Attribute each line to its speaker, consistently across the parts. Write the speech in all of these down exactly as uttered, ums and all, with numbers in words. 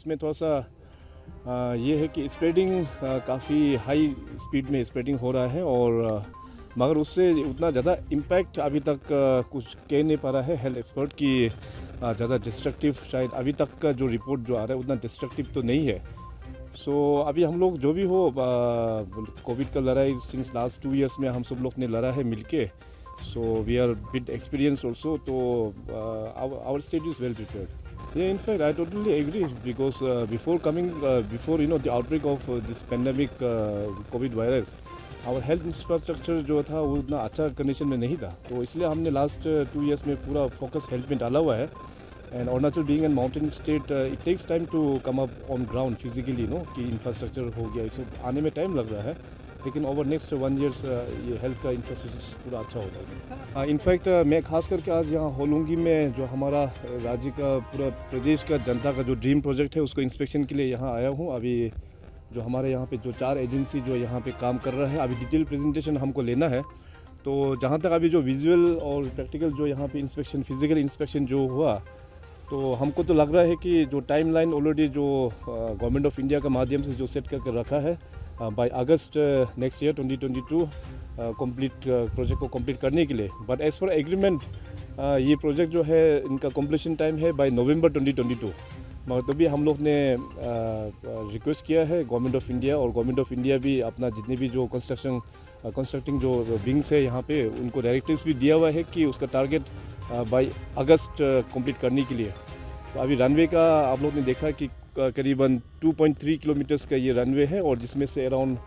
Speaker 1: उसमें थोड़ा सा आ, ये है कि स्प्रेडिंग काफ़ी हाई स्पीड में स्प्रेडिंग हो रहा है और आ, मगर उससे उतना ज़्यादा इम्पैक्ट अभी तक आ, कुछ कह नहीं पा रहा है हेल्थ एक्सपर्ट की। ज़्यादा डिस्ट्रक्टिव शायद अभी तक का जो रिपोर्ट जो आ रहा है उतना डिस्ट्रक्टिव तो नहीं है। सो so, अभी हम लोग जो भी हो कोविड का लड़ाई सिंस लास्ट टू इयर्स में हम सब लोग ने लड़ा है मिलके। So we are bit experience also, तो our state is well prepared. Yeah, in fact, I totally agree because uh, before coming, uh, before you know the outbreak of uh, this pandemic, uh, COVID virus, our health infrastructure जो था वो उतना अच्छा condition में नहीं था, तो इसलिए हमने लास्ट टू इयर्स में पूरा फोकस हेल्थ में डाला हुआ है। And Arunachal being an mountain state, it takes time to come up on ground physically, no कि इंफ्रास्ट्रक्चर हो गया, इसे आने में टाइम लग रहा है, लेकिन ओवर नेक्स्ट वन ईयर्स ये हेल्थ का इंफ्रास्ट्रक्चर पूरा अच्छा हो जाएगा। इनफैक्ट uh, मैं खास करके आज यहाँ होलुंगी में जो हमारा राज्य का पूरा प्रदेश का जनता का जो ड्रीम प्रोजेक्ट है उसको इंस्पेक्शन के लिए यहाँ आया हूँ। अभी जो हमारे यहाँ पे जो चार एजेंसी जो यहाँ पे काम कर रहा है, अभी डिटेल प्रेजेंटेशन हमको लेना है। तो जहाँ तक अभी जो विजुअल और प्रैक्टिकल जो यहाँ पे इंस्पेक्शन, फिजिकल इंस्पेक्शन जो हुआ, तो हमको तो लग रहा है कि जो टाइमलाइन ऑलरेडी जो गवर्नमेंट ऑफ इंडिया का माध्यम से जो सेट करके रखा है, by August next year twenty twenty two complete project को कंप्लीट करने के लिए। बट एज फॉर एग्रीमेंट ये प्रोजेक्ट जो है इनका कंप्लीशन टाइम है by November twenty twenty two. मगर तभी हम लोग ने रिक्वेस्ट किया है गवर्नमेंट ऑफ इंडिया, और गवर्नमेंट ऑफ इंडिया भी अपना जितने भी जो कंस्ट्रक्शन कंस्ट्रक्टिंग जो विंग्स है यहाँ पे उनको डायरेक्टिव्स भी दिया हुआ है कि उसका टारगेट बाय अगस्त कंप्लीट करने के लिए। तो अभी रनवे का आप लोग ने देखा कि करीबन टू पॉइंट थ्री किलोमीटर्स का ये रनवे है, और जिसमें से around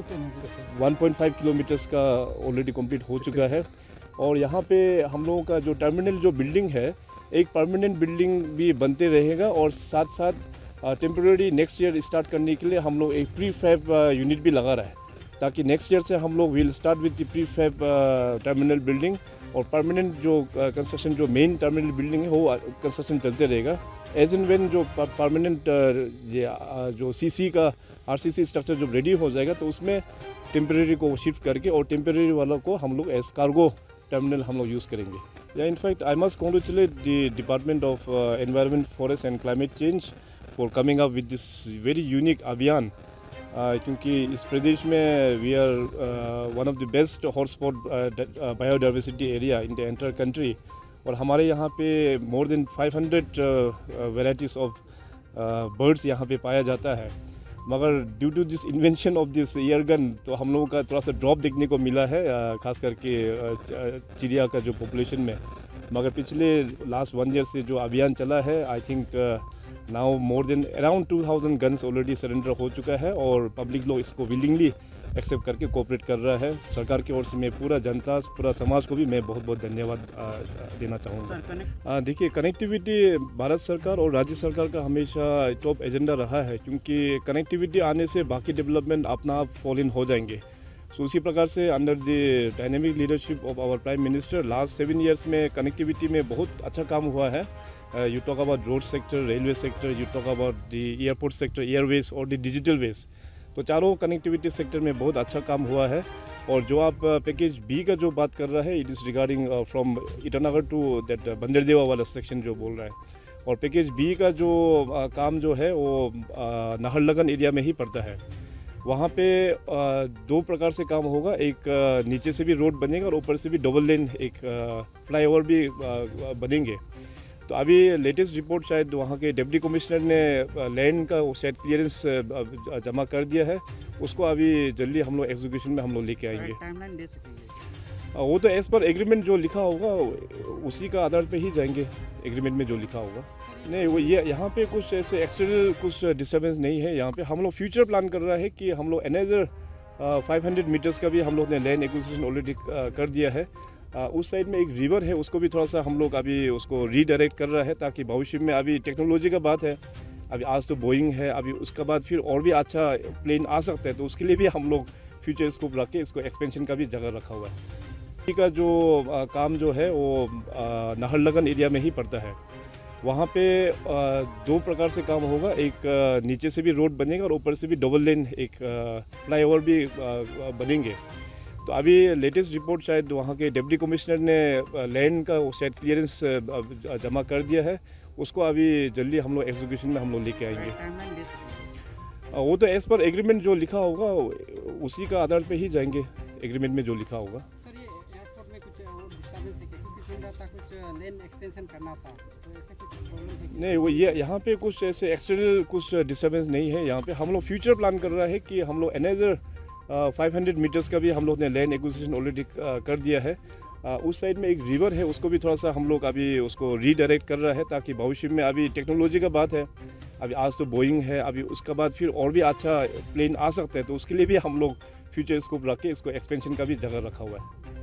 Speaker 1: one point five kilometres का ऑलरेडी कंप्लीट हो चुका है। और यहाँ पे हम लोगों का जो टर्मिनल जो बिल्डिंग है, एक परमानेंट बिल्डिंग भी बनते रहेगा, और साथ साथ टेम्प्रेरी नेक्स्ट ईयर स्टार्ट करने के लिए हम लोग एक प्री फैब यूनिट भी लगा रहा है, ताकि नेक्स्ट ईयर से हम लोग will start with the pre fab terminal building, और परमानेंट जो कंस्ट्रक्शन जो मेन टर्मिनल बिल्डिंग है वो कंस्ट्रक्शन चलते रहेगा। एज एंड व्हेन जो परमानेंट ये जो सीसी का आरसीसी स्ट्रक्चर जब रेडी हो जाएगा तो उसमें टेम्परेरी को शिफ्ट करके और टेम्परेरी वालों को हम लोग एज कार्गो टर्मिनल हम लोग यूज़ करेंगे। या in fact I must congratulate the department of environment, forest and climate change for coming up with this very unique अभियान, क्योंकि इस प्रदेश में we are one of the best hotspot biodiversity area in the entire country, और हमारे यहाँ पे more than five hundred varieties of birds यहाँ पे पाया जाता है। मगर due to this invention of this air gun, तो हम लोगों का थोड़ा सा ड्रॉप देखने को मिला है, uh, खास करके uh, चिड़िया का जो पॉपुलेशन में। मगर पिछले लास्ट वन ईयर से जो अभियान चला है, I think now more than around two thousand guns already surrender हो चुका है, और पब्लिक लोग इसको विलिंगली एक्सेप्ट करके कोऑपरेट कर रहा है। सरकार की ओर से मैं पूरा जनता, पूरा समाज को भी मैं बहुत बहुत धन्यवाद देना चाहूँगा। देखिए, कनेक्टिविटी भारत सरकार और राज्य सरकार का हमेशा टॉप एजेंडा रहा है, क्योंकि कनेक्टिविटी आने से बाकी डेवलपमेंट अपना आप फॉल इन हो जाएंगे। सो उसी प्रकार से under the dynamic leadership of our prime minister last seven years में कनेक्टिविटी में बहुत अच्छा काम हुआ है। You talk about road sector, railway sector, you talk about the airport sector, airways और द डिजिटल वेज, तो चारों कनेक्टिविटी सेक्टर में बहुत अच्छा काम हुआ है। और जो आप पैकेज बी का जो बात कर रहा है, it is regarding from Itanagar to that Bandardewa वाला सेक्शन जो बोल रहा है, और पैकेज बी का जो uh, काम जो है वो uh, नाहरलगन एरिया में ही पड़ता है। वहाँ पे दो प्रकार से काम होगा, एक नीचे से भी रोड बनेगा और ऊपर से भी डबल लेन एक फ्लाईओवर भी बनेंगे। तो अभी लेटेस्ट रिपोर्ट शायद वहाँ के डिप्टी कमिश्नर ने लैंड का शायद क्लियरेंस जमा कर दिया है, उसको अभी जल्दी हम लोग एग्जीक्यूशन में हम लोग लेके आएंगे।
Speaker 2: टाइमलाइन दे सकेंगे?
Speaker 1: वो तो एज पर एग्रीमेंट जो लिखा होगा उसी का आधार पे ही जाएंगे, एग्रीमेंट में जो लिखा होगा। नहीं, वो ये यहाँ पे कुछ ऐसे एक्सटर्नल कुछ डिस्टर्बेंस नहीं है। यहाँ पे हम लोग फ्यूचर प्लान कर रहा है कि हम लोग अनदर फाइव हंड्रेड मीटर्स का भी हम लोग ने लैंड एक्विजिशन ऑलरेडी कर दिया है। uh, उस साइड में एक रिवर है, उसको भी थोड़ा सा हम लोग अभी उसको रीडायरेक्ट कर रहा है, ताकि भविष्य में, अभी टेक्नोलॉजी का बात है, अभी आज तो बोइंग है, अभी उसका बाद फिर और भी अच्छा प्लेन आ सकता है, तो उसके लिए भी हम लोग फ्यूचर स्कोप रख के इसको एक्सपेंशन का भी जगह रखा हुआ है। का जो आ, काम जो है वो नाहरलगन एरिया में ही पड़ता है। वहाँ पे आ, दो प्रकार से काम होगा, एक आ, नीचे से भी रोड बनेगा और ऊपर से भी डबल लेन एक फ्लाईओवर भी आ, बनेंगे। तो अभी लेटेस्ट रिपोर्ट शायद वहाँ के डिप्टी कमिश्नर ने लैंड का शायद क्लियरेंस जमा कर दिया है, उसको अभी जल्दी हम लोग एग्जीक्यूशन में हम लोग लेके आएंगे। वो तो एज पर एग्रीमेंट जो लिखा होगा उसी का आधार पे ही जाएंगे, एग्रीमेंट में जो लिखा होगा।
Speaker 2: सर, ये एयरपोर्ट में कुछ और डिस्टर्बेंस है क्या? क्योंकि सुन रहा था कुछ लेन एक्सटेंशन करना था, तो ऐसे कुछ प्रॉब्लम है क्या?
Speaker 1: नहीं, वो ये यहाँ पे कुछ ऐसे एक्सटर्नल कुछ डिस्टर्बेंस नहीं है। यहाँ पे हम लोग फ्यूचर प्लान कर रहा है कि हम लोग अनदर फाइव हंड्रेड मीटर्स का भी हम लोग ने लैंड एक्विजिशन ऑलरेडी कर दिया है। uh, उस साइड में एक रिवर है, उसको भी थोड़ा सा हम लोग अभी उसको रीडायरेक्ट कर रहा है, ताकि भविष्य में, अभी टेक्नोलॉजी का बात है, अभी आज तो बोइंग है, अभी उसका बाद फिर और भी अच्छा प्लेन आ सकता है, तो उसके लिए भी हम लोग फ्यूचर स्कोप रख के इसको एक्सपेंशन का भी जगह रखा हुआ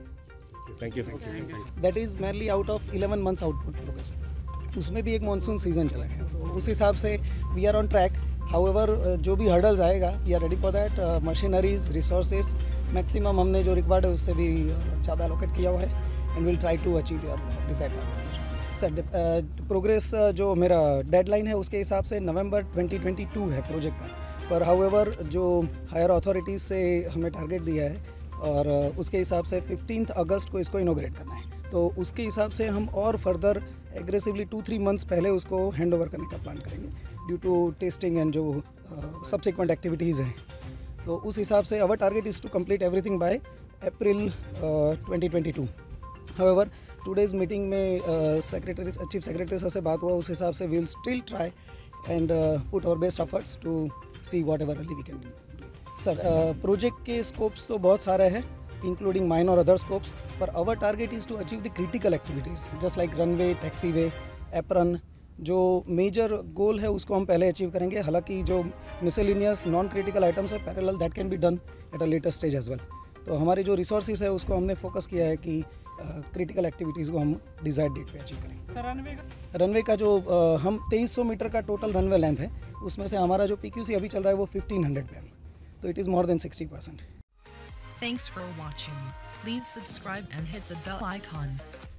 Speaker 1: है। Thank you.
Speaker 3: That is merely out of eleven months output progress. उसमें भी एक मानसून सीजन चला गया, तो उस हिसाब से we are on track. However जो भी हर्डल्स आएगा, we are ready for that. Machineries, resources maximum हमने जो रिक्वायर्ड है उससे भी ज़्यादा अलोकेट किया हुआ है, and will try to achieve your desired targets. Sir, progress जो मेरा डेडलाइन है उसके हिसाब से नवंबर ट्वेंटी ट्वेंटी टू है प्रोजेक्ट का, पर हाउएवर जो हायर अथॉरिटीज़ से हमें टारगेट दिया है और उसके हिसाब से फिफ्टींथ अगस्त को इसको इनोग्रेट करना है, तो उसके हिसाब से हम और further aggressively two three months पहले उसको हैंड ओवर करने का प्लान करेंगे, ड्यू टू टेस्टिंग एंड जो सब्सिक्वेंट एक्टिविटीज़ हैं। तो उस हिसाब से our target is to complete everything by April twenty twenty two. However today's meeting में सेक्रेटरी चीफ सेक्रेटरी सर से बात हुआ, उस हिसाब से we will still try and put our best efforts to see whatever early we can do. Sir, project के scopes तो बहुत सारे हैं, including mine or other scopes, पर our target is to achieve the critical activities just like runway, taxiway, apron। जो major goal है उसको हम पहले अचीव करेंगे, हालांकि जो मिसलिनियस नॉन क्रिटिकल आइटम्स है parallel that can be done at a later stage as well. तो हमारी जो रिसोर्सेज है उसको हमने फोकस किया है कि क्रिटिकल एक्टिविटीज़ को हम डिजायर्ड डेट पे अचीव करें।
Speaker 2: सर, रनवे का
Speaker 3: रनवे का जो uh, हम तेईस सौ मीटर का टोटल रनवे लेंथ है, उसमें से हमारा जो पीक्यूसी अभी चल रहा है वो फिफ्टीन हंड्रेड पे है, तो it is more than sixty percent.
Speaker 4: Thanks for watching. Please subscribe and hit the bell icon.